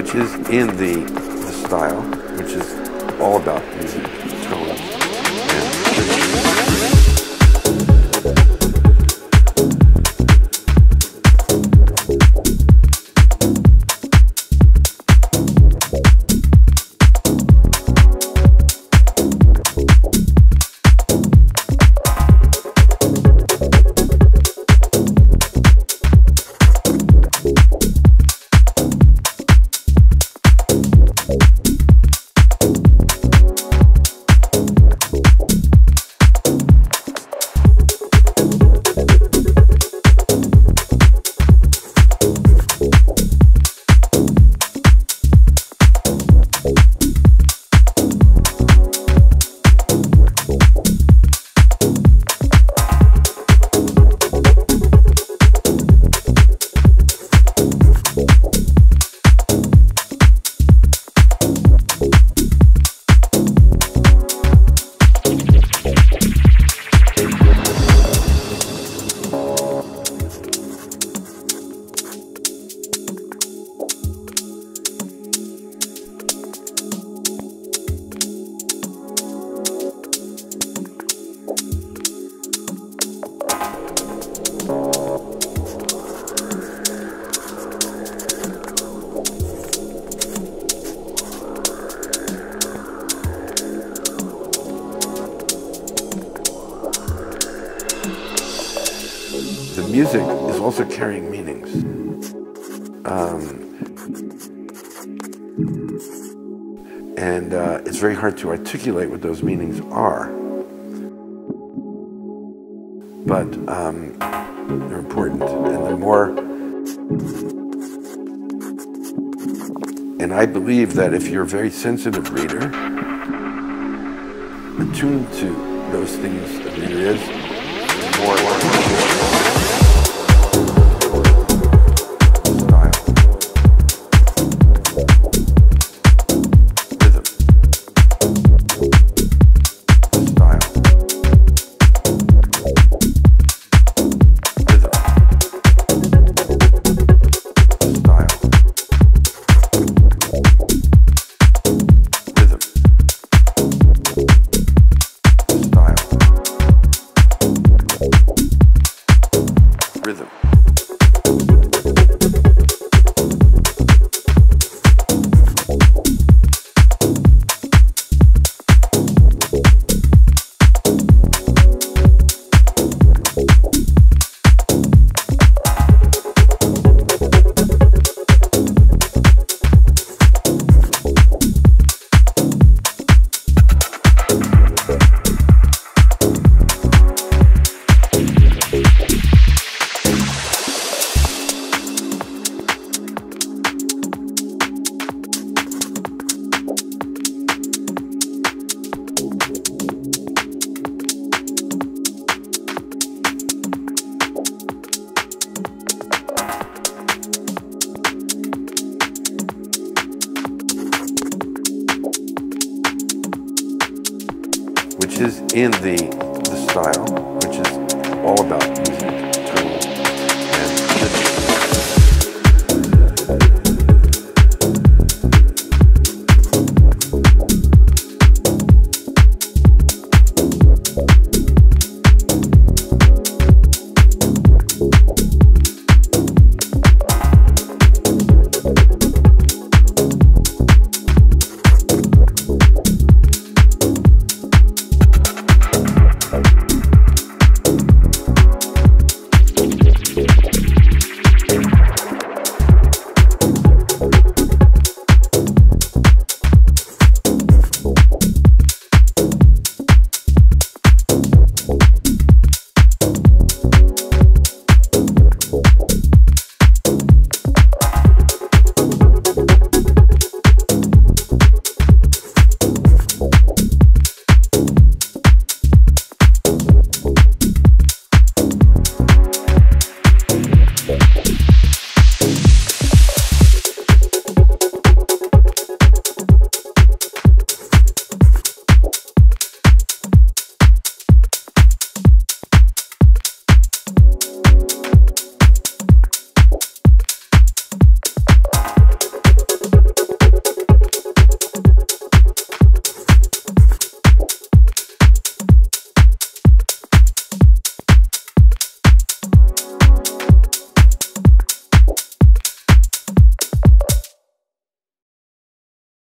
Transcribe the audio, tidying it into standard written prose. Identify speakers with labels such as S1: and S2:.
S1: which is in the style, which is all about music, tone, and rhythm. The music is also carrying meanings. And it's very hard to articulate what those meanings are. But they're important. And the more... And I believe that if you're a very sensitive reader, attuned to those things that reader is, the more... rhythm. Which is in the style, which is all about music.